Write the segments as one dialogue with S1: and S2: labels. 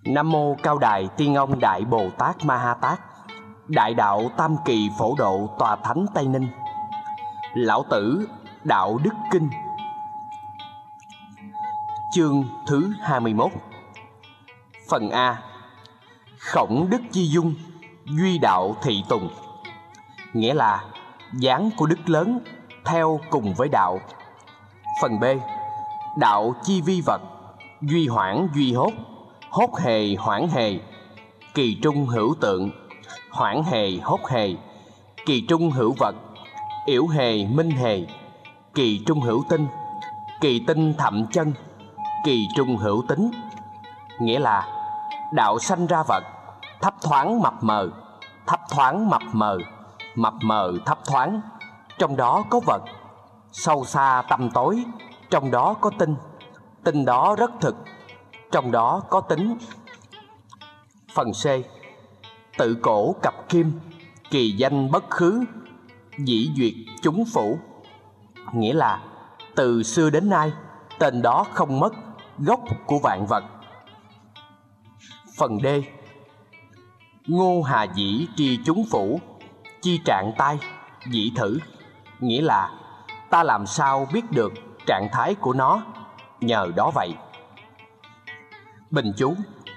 S1: Nam mô Cao Đài Tiên Ông Đại Bồ Tát Ma Ha Tát, Đại đạo Tam Kỳ Phổ Độ Tòa Thánh Tây Ninh. Lão Tử Đạo Đức Kinh. Chương thứ 21. Phần A. Khổng đức chi dung, duy đạo thị tùng. Nghĩa là dáng của đức lớn theo cùng với đạo. Phần B. Đạo chi vi vật, duy hoãn duy hốt, hốt hề hoãn hề, kỳ trung hữu tượng, hoãn hề hốt hề, kỳ trung hữu vật, yểu hề minh hề, kỳ trung hữu tinh, kỳ tinh thậm chân, kỳ trung hữu tính. Nghĩa là đạo sanh ra vật, thấp thoáng mập mờ, thấp thoáng mập mờ, mập mờ thấp thoáng, trong đó có vật, sâu xa tăm tối, trong đó có tinh, tinh đó rất thực, trong đó có tính. Phần C. Tự cổ cập kim, kỳ danh bất khứ, dĩ duyệt chúng phủ. Nghĩa là từ xưa đến nay, tên đó không mất, gốc của vạn vật. Phần D. Ngô hà dĩ tri chúng phủ, chi trạng tai, dĩ thử. Nghĩa là ta làm sao biết được trạng thái của nó, nhờ đó vậy. Bình chú.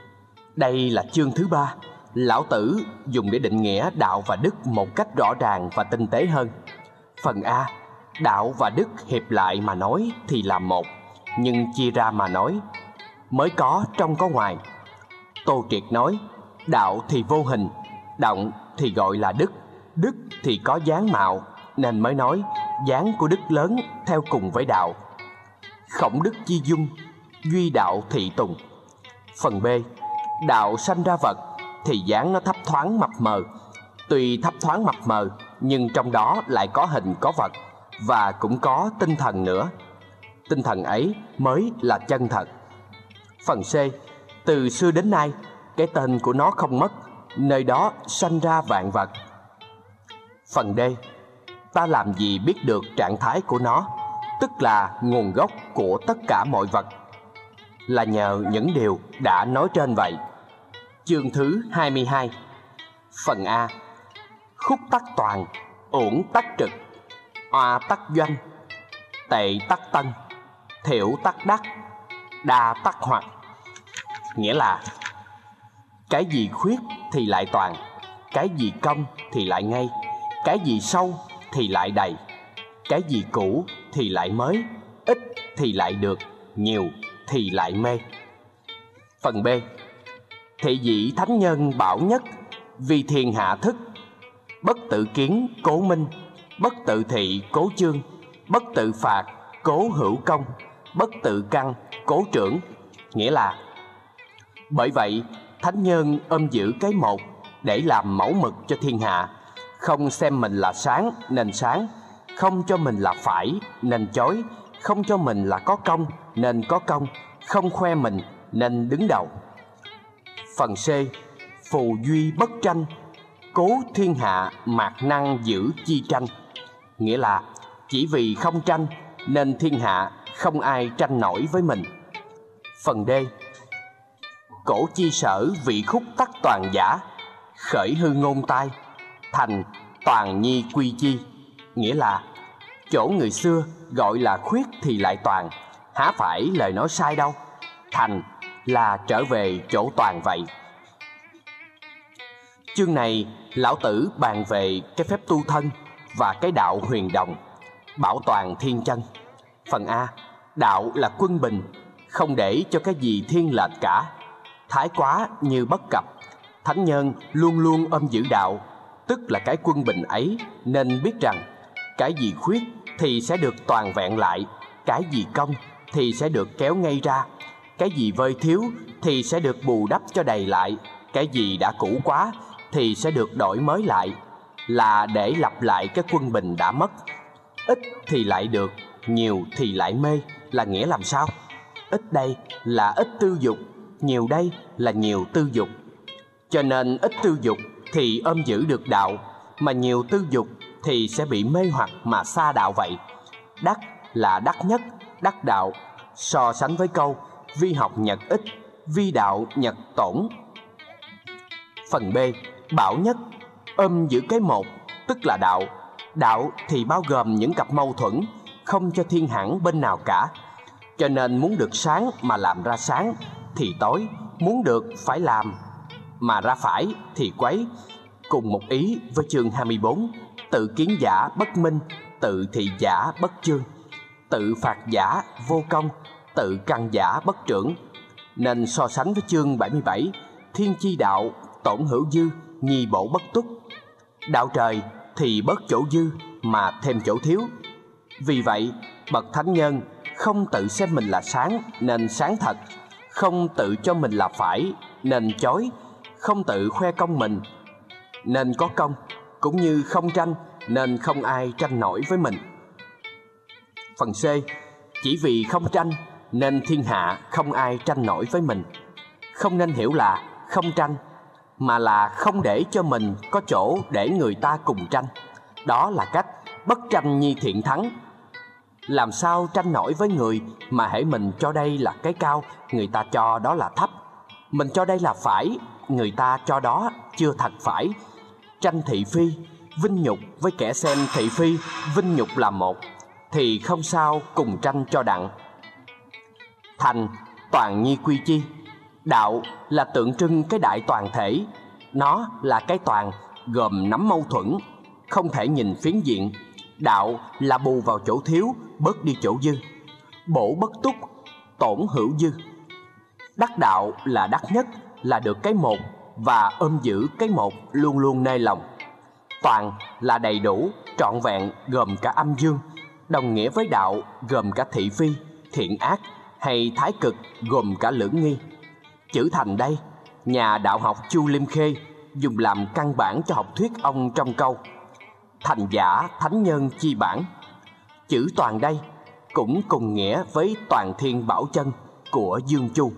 S1: Đây là chương thứ 3. Lão Tử dùng để định nghĩa đạo và đức một cách rõ ràng và tinh tế hơn. Phần A. Đạo và đức hiệp lại mà nói thì là một, nhưng chia ra mà nói mới có trong có ngoài. Tô Triệt nói đạo thì vô hình, động thì gọi là đức, đức thì có dáng mạo, nên mới nói dáng của đức lớn theo cùng với đạo. Khổng đức chi dung, duy đạo thị tùng. Phần B. Đạo sanh ra vật thì dáng nó thấp thoáng mập mờ. Tuy thấp thoáng mập mờ, nhưng trong đó lại có hình có vật, và cũng có tinh thần nữa. Tinh thần ấy mới là chân thật. Phần C. Từ xưa đến nay, cái tên của nó không mất, nơi đó sanh ra vạn vật. Phần D. Ta làm gì biết được trạng thái của nó, tức là nguồn gốc của tất cả mọi vật, là nhờ những điều đã nói trên vậy. Chương thứ 22. Phần A. Khúc tắc toàn, uổng tắc trực, oa tắc doanh, tệ tắc tân, thiểu tắc đắc, đa tắc hoặc. Nghĩa là cái gì khuyết thì lại toàn, cái gì công thì lại ngay, cái gì sâu thì lại đầy, cái gì cũ thì lại mới, ít thì lại được, nhiều thì lại mê. Phần B. Thị dĩ thánh nhân bảo nhất, vì thiên hạ thức, bất tự kiến cố minh, bất tự thị cố chương, bất tự phạt cố hữu công, bất tự căn cố trưởng. Nghĩa là bởi vậy thánh nhân ôm giữ cái một để làm mẫu mực cho thiên hạ, không xem mình là sáng nên sáng, không cho mình là phải nên chối, không cho mình là có công nên có công, không khoe mình nên đứng đầu. Phần C. Phù duy bất tranh, cố thiên hạ mạc năng giữ chi tranh. Nghĩa là chỉ vì không tranh nên thiên hạ không ai tranh nổi với mình. Phần D. Cổ chi sở vị khúc tắc toàn giả, khởi hư ngôn tai, thành toàn nhi quy chi. Nghĩa là chỗ người xưa gọi là khuyết thì lại toàn, há phải lời nói sai đâu, thành là trở về chỗ toàn vậy. Chương này Lão Tử bàn về cái phép tu thân và cái đạo huyền đồng, bảo toàn thiên chân. Phần A. Đạo là quân bình, không để cho cái gì thiên lệch cả, thái quá như bất cập. Thánh nhân luôn luôn ôm giữ đạo, tức là cái quân bình ấy, nên biết rằng cái gì khuyết thì sẽ được toàn vẹn lại, cái gì công thì sẽ được kéo ngay ra, cái gì vơi thiếu thì sẽ được bù đắp cho đầy lại, cái gì đã cũ quá thì sẽ được đổi mới lại, là để lặp lại cái quân bình đã mất. Ít thì lại được, nhiều thì lại mê, là nghĩa làm sao? Ít đây là ít tư dục, nhiều đây là nhiều tư dục. Cho nên ít tư dục thì ôm giữ được đạo, mà nhiều tư dục thì sẽ bị mê hoặc mà xa đạo vậy. Đắc là đắc nhất, đắc đạo. So sánh với câu vi học nhật ít, vi đạo nhật tổn. Phần B. Bảo nhất, ôm giữ cái một, tức là đạo. Đạo thì bao gồm những cặp mâu thuẫn, không cho thiên hẳn bên nào cả. Cho nên muốn được sáng mà làm ra sáng thì tối, muốn được phải làm mà ra phải thì quấy. Cùng một ý với chương 24, tự kiến giả bất minh, tự thị giả bất chương, tự phạt giả vô công, tự căn giả bất trưởng. Nên so sánh với chương 77, thiên chi đạo tổn hữu dư, nhi bổ bất túc. Đạo trời thì bớt chỗ dư mà thêm chỗ thiếu. Vì vậy, bậc thánh nhân không tự xem mình là sáng nên sáng thật, không tự cho mình là phải nên chói, không tự khoe công mình nên có công, cũng như không tranh nên không ai tranh nổi với mình. Phần C. Chỉ vì không tranh nên thiên hạ không ai tranh nổi với mình. Không nên hiểu là không tranh, mà là không để cho mình có chỗ để người ta cùng tranh. Đó là cách bất tranh nhi thiện thắng. Làm sao tranh nổi với người mà hễ mình cho đây là cái cao, người ta cho đó là thấp. Mình cho đây là phải, người ta cho đó chưa thật phải. Tranh thị phi, vinh nhục với kẻ xem thị phi, vinh nhục là một, thì không sao cùng tranh cho đặng. Thành, toàn nhi quy chi. Đạo là tượng trưng cái đại toàn thể. Nó là cái toàn gồm nắm mâu thuẫn, không thể nhìn phiến diện. Đạo là bù vào chỗ thiếu, bớt đi chỗ dư. Bổ bất túc, tổn hữu dư. Đắc đạo là đắc nhất, là được cái một và ôm giữ cái một luôn luôn nơi lòng. Toàn là đầy đủ, trọn vẹn, gồm cả âm dương, đồng nghĩa với đạo gồm cả thị phi, thiện ác, hay thái cực gồm cả lưỡng nghi. Chữ thành đây, nhà đạo học Chu Liêm Khê dùng làm căn bản cho học thuyết ông trong câu thành giả thánh nhân chi bản. Chữ toàn đây cũng cùng nghĩa với toàn thiên bảo chân của Dương Chu.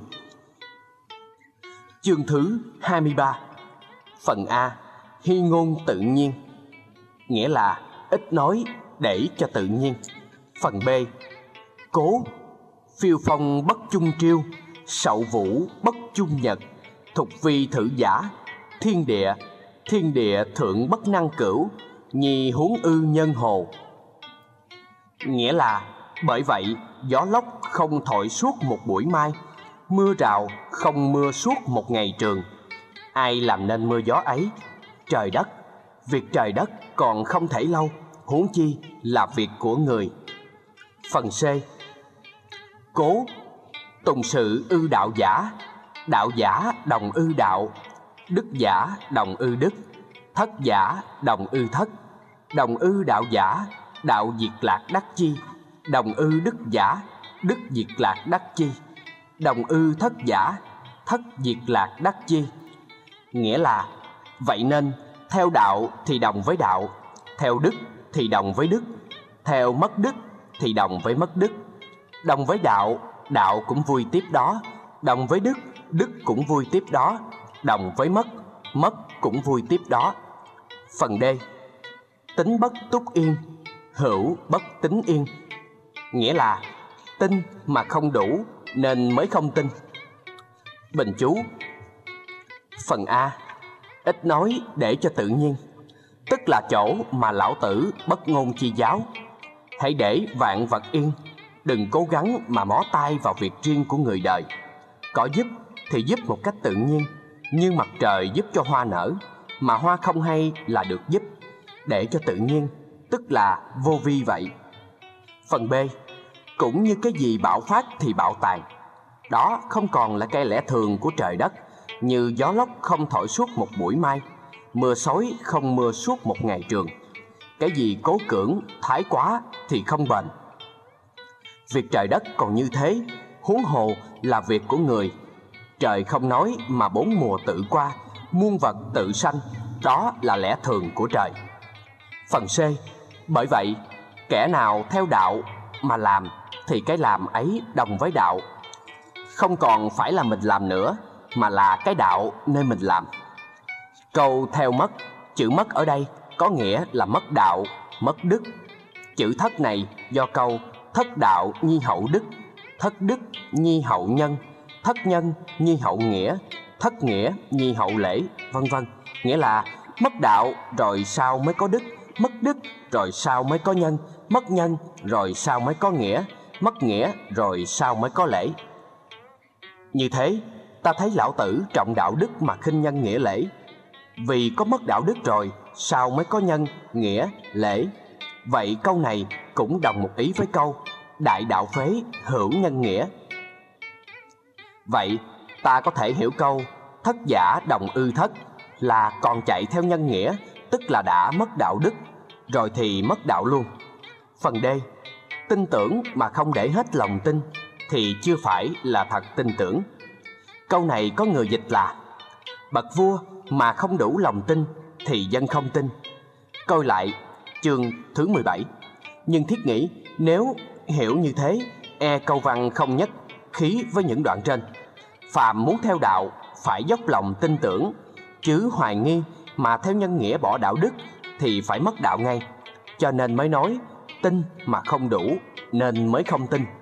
S1: Chương thứ 23. Phần A. Hy ngôn tự nhiên, nghĩa là ít nói để cho tự nhiên. Phần B. Cố, phiêu phong bất chung triêu, sậu vũ bất chung nhật, thục vi thử giả, thiên địa thượng bất năng cửu, nhi huống ư nhân hồ. Nghĩa là bởi vậy gió lốc không thổi suốt một buổi mai, mưa rào không mưa suốt một ngày trường. Ai làm nên mưa gió ấy? Trời đất. Việc trời đất còn không thể lâu, huống chi là việc của người. Phần C. Cố, tùng sự ư đạo giả đồng ư đạo, đức giả đồng ư đức, thất giả đồng ư thất, đồng ư đạo giả, đạo diệt lạc đắc chi, đồng ư đức giả, đức diệt lạc đắc chi, đồng ư thất giả, thất diệt lạc đắc chi. Nghĩa là vậy nên theo đạo thì đồng với đạo, theo đức thì đồng với đức, theo mất đức thì đồng với mất đức. Đồng với đạo, đạo cũng vui tiếp đó, đồng với đức, đức cũng vui tiếp đó, đồng với mất, mất cũng vui tiếp đó. Phần D. Tính bất túc yên, hữu bất tính yên, nghĩa là tin mà không đủ nên mới không tin. Bình chú. Phần A. Ít nói để cho tự nhiên, tức là chỗ mà lão tử bất ngôn chi giáo. Hãy để vạn vật yên, đừng cố gắng mà mó tay vào việc riêng của người đời. Có giúp thì giúp một cách tự nhiên, như mặt trời giúp cho hoa nở, mà hoa không hay là được giúp. Để cho tự nhiên, tức là vô vi vậy. Phần B. Cũng như cái gì bạo phát thì bạo tàn. Đó không còn là cái lẽ thường của trời đất, như gió lốc không thổi suốt một buổi mai, mưa xối không mưa suốt một ngày trường. Cái gì cố cưỡng, thái quá thì không bền. Việc trời đất còn như thế, huống hồ là việc của người. Trời không nói mà bốn mùa tự qua, muôn vật tự sanh, đó là lẽ thường của trời. Phần C. Bởi vậy, kẻ nào theo đạo mà làm thì cái làm ấy đồng với đạo. Không còn phải là mình làm nữa, mà là cái đạo nơi mình làm. Câu theo mất, chữ mất ở đây có nghĩa là mất đạo, mất đức. Chữ thất này do câu thất đạo nhi hậu đức, thất đức nhi hậu nhân, thất nhân nhi hậu nghĩa, thất nghĩa nhi hậu lễ, vân vân. Nghĩa là mất đạo rồi sau mới có đức, mất đức rồi sau mới có nhân, mất nhân rồi sau mới có nghĩa, mất nghĩa rồi sau mới có lễ. Như thế, ta thấy Lão Tử trọng đạo đức mà khinh nhân nghĩa lễ. Vì có mất đạo đức rồi, sau mới có nhân, nghĩa, lễ. Vậy câu này cũng đồng một ý với câu đại đạo phế, hữu nhân nghĩa. Vậy, ta có thể hiểu câu thất giả đồng ư thất là còn chạy theo nhân nghĩa, tức là đã mất đạo đức, rồi thì mất đạo luôn. Phần D, tin tưởng mà không để hết lòng tin thì chưa phải là thật tin tưởng. Câu này có người dịch là bậc vua mà không đủ lòng tin thì dân không tin. Coi lại chương thứ 17. Nhưng thiết nghĩ nếu hiểu như thế, câu văn không nhất khí với những đoạn trên. Phàm muốn theo đạo phải dốc lòng tin tưởng, chứ hoài nghi mà theo nhân nghĩa bỏ đạo đức thì phải mất đạo ngay. Cho nên mới nói tin mà không đủ nên mới không tin.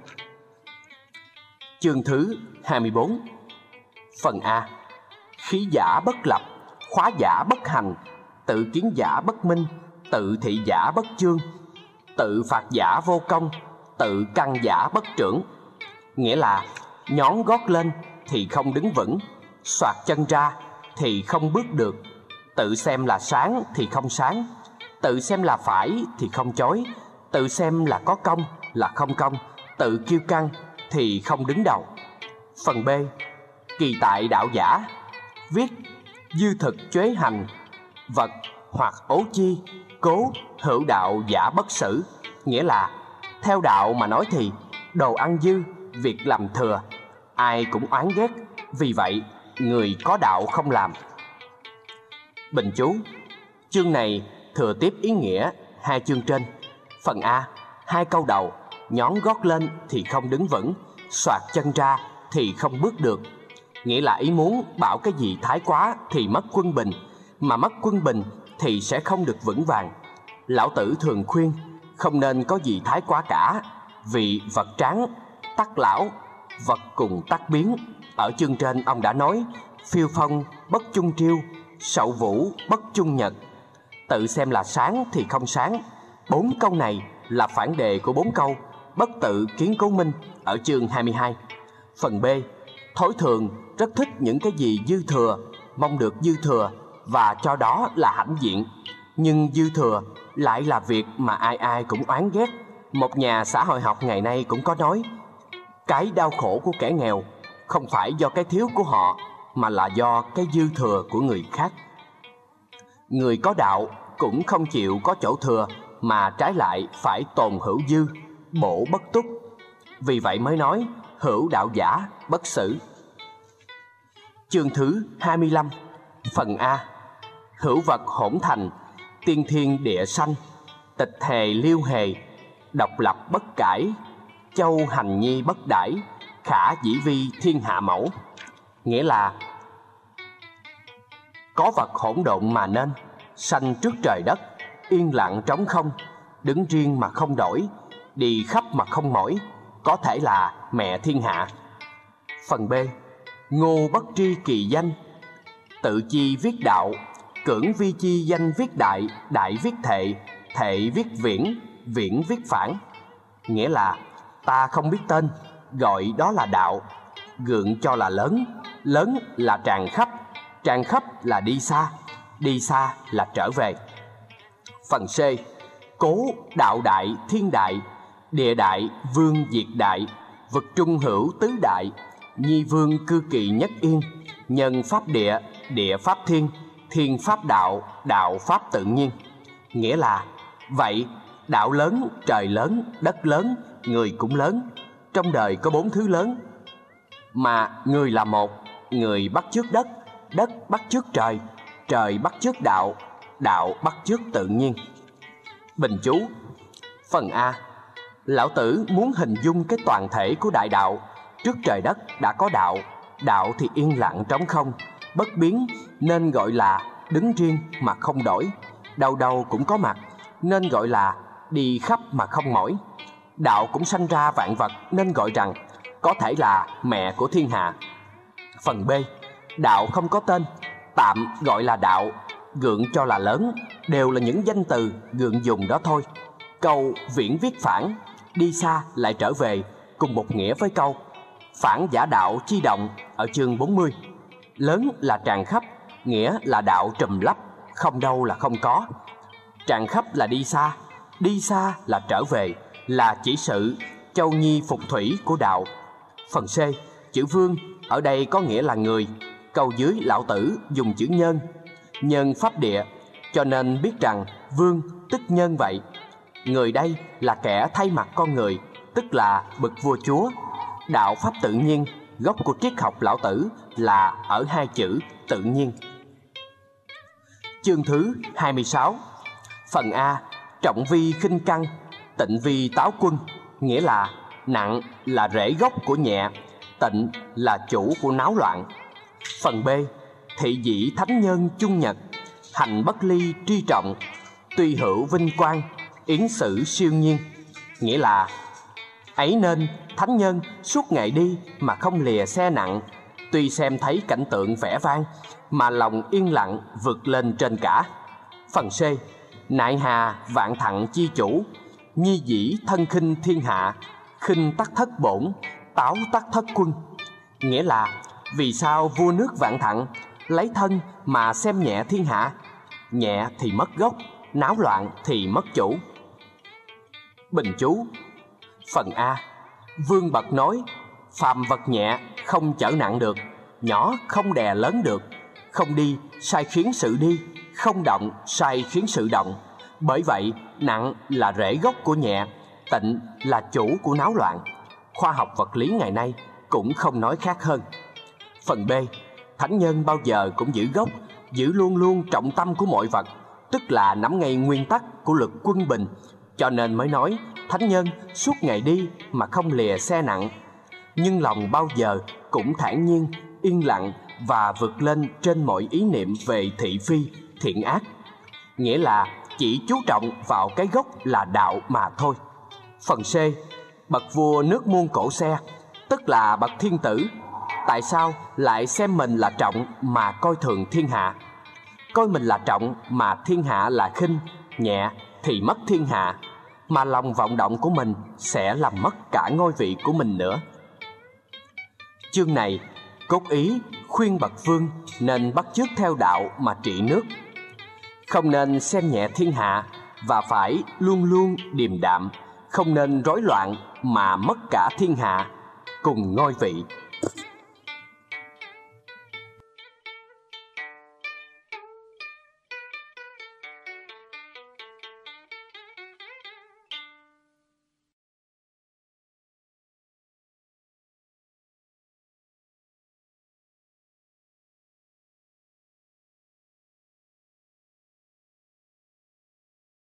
S1: Chương thứ 24. Phần A. Khí giả bất lập, khóa giả bất hành, tự kiến giả bất minh, tự thị giả bất chương, tự phạt giả vô công, tự căn giả bất trưởng. Nghĩa là nhón gót lên thì không đứng vững, xoạc chân ra thì không bước được, tự xem là sáng thì không sáng, tự xem là phải thì không chối, tự xem là có công là không công, tự kiêu căng thì không đứng đầu. Phần B. Kỳ tại đạo giả, viết dư thực chế hành, vật hoặc ố chi, cố hữu đạo giả bất xử. Nghĩa là theo đạo mà nói thì đồ ăn dư, việc làm thừa, ai cũng oán ghét, vì vậy người có đạo không làm. Bình chú. Chương này thừa tiếp ý nghĩa hai chương trên. Phần A, hai câu đầu, nhón gót lên thì không đứng vững, xoạc chân ra thì không bước được. Nghĩa là ý muốn bảo cái gì thái quá thì mất quân bình, mà mất quân bình thì sẽ không được vững vàng. Lão Tử thường khuyên không nên có gì thái quá cả, vì vật tráng tắc lão, vật cùng tắc biến. Ở chương trên ông đã nói phiêu phong bất chung triêu, sậu vũ bất chung nhật, tự xem là sáng thì không sáng. 4 câu này là phản đề của 4 câu bất tự kiến cố minh ở chương 22. Phần B. Thói thường rất thích những cái gì dư thừa, mong được dư thừa và cho đó là hãnh diện. Nhưng dư thừa lại là việc mà ai ai cũng oán ghét. Một nhà xã hội học ngày nay cũng có nói cái đau khổ của kẻ nghèo không phải do cái thiếu của họ, mà là do cái dư thừa của người khác. Người có đạo cũng không chịu có chỗ thừa, mà trái lại phải tồn hữu dư, bổ bất túc. Vì vậy mới nói hữu đạo giả bất xử. Chương thứ 25. Phần A. Hữu vật hỗn thành, tiên thiên địa sanh, tịch hề liêu hề, độc lập bất cải, châu hành nhi bất đãi, khả dĩ vi thiên hạ mẫu. Nghĩa là có vật hỗn độn mà nên, sanh trước trời đất, yên lặng trống không, đứng riêng mà không đổi, đi khắp mà không mỏi, có thể là mẹ thiên hạ. Phần B. Ngô bất tri kỳ danh, tự chi viết đạo, cưỡng vi chi danh viết đại, đại viết thệ, thệ viết viễn, viễn viết phản. Nghĩa là ta không biết tên, gọi đó là đạo, gượng cho là lớn, lớn là tràn khắp là đi xa là trở về. Phần C. Cố đạo đại thiên đại, địa đại vương diệt đại, vực trung hữu tứ đại, nhi vương cư kỳ nhất yên, nhân pháp địa, địa pháp thiên, thiên pháp đạo, đạo pháp tự nhiên. Nghĩa là vậy đạo lớn, trời lớn, đất lớn, người cũng lớn. Trong đời có 4 thứ lớn, mà người là một, người bắt chước đất, đất bắt chước trời, trời bắt chước đạo, đạo bắt chước tự nhiên. Bình chú. Phần A. Lão Tử muốn hình dung cái toàn thể của đại đạo. Trước trời đất đã có đạo, đạo thì yên lặng trống không, bất biến nên gọi là đứng riêng mà không đổi, đâu đâu cũng có mặt nên gọi là đi khắp mà không mỏi. Đạo cũng sanh ra vạn vật nên gọi rằng có thể là mẹ của thiên hạ. Phần B. Đạo không có tên, tạm gọi là đạo, gượng cho là lớn, đều là những danh từ gượng dùng đó thôi. Câu viễn viết phản, đi xa lại trở về, cùng một nghĩa với câu phản giả đạo chi động ở chương 40. Lớn là tràn khắp, nghĩa là đạo trùm lấp, không đâu là không có. Tràn khắp là đi xa là trở về, là chỉ sự châu nhi phục thủy của đạo. Phần C. Chữ vương ở đây có nghĩa là người. Câu dưới Lão Tử dùng chữ nhân, nhân pháp địa, cho nên biết rằng vương tức nhân vậy. Người đây là kẻ thay mặt con người, tức là bậc vua chúa. Đạo pháp tự nhiên, gốc của triết học Lão Tử là ở hai chữ tự nhiên. Chương thứ 26. Phần A. Trọng vi khinh căn, tịnh vi táo quân, nghĩa là nặng là rễ gốc của nhẹ, tịnh là chủ của náo loạn. Phần B. Thị dĩ thánh nhân chung nhật, hành bất ly tri trọng, tuy hữu vinh quang, yến sử siêu nhiên, nghĩa là ấy nên thánh nhân suốt ngày đi mà không lìa xe nặng, tuy xem thấy cảnh tượng vẻ vang mà lòng yên lặng vượt lên trên cả. Phần C. Nại hà vạn thặng chi chủ, nhi dĩ thân khinh thiên hạ, khinh tắc thất bổn, táo tắc thất quân, nghĩa là vì sao vua nước Vạn Thặng lấy thân mà xem nhẹ thiên hạ, nhẹ thì mất gốc, náo loạn thì mất chủ. Bình chú. Phần A. Vương bậc nói, phàm vật nhẹ không chở nặng được, nhỏ không đè lớn được, không đi sai khiến sự đi, không động sai khiến sự động. Bởi vậy nặng là rễ gốc của nhẹ, tịnh là chủ của náo loạn. Khoa học vật lý ngày nay cũng không nói khác hơn. Phần B. Thánh nhân bao giờ cũng giữ gốc, giữ luôn luôn trọng tâm của mọi vật, tức là nắm ngay nguyên tắc của luật quân bình, cho nên mới nói thánh nhân suốt ngày đi mà không lìa xe nặng, nhưng lòng bao giờ cũng thản nhiên, yên lặng và vượt lên trên mọi ý niệm về thị phi, thiện ác, nghĩa là chỉ chú trọng vào cái gốc là đạo mà thôi. Phần C. Bậc vua nước Muôn Cổ Xe, tức là bậc thiên tử, tại sao lại xem mình là trọng mà coi thường thiên hạ? Coi mình là trọng mà thiên hạ là khinh, nhẹ thì mất thiên hạ, mà lòng vọng động của mình sẽ làm mất cả ngôi vị của mình nữa. Chương này cốt ý khuyên bậc vương nên bắt chước theo đạo mà trị nước, không nên xem nhẹ thiên hạ và phải luôn luôn điềm đạm, không nên rối loạn mà mất cả thiên hạ cùng ngôi vị.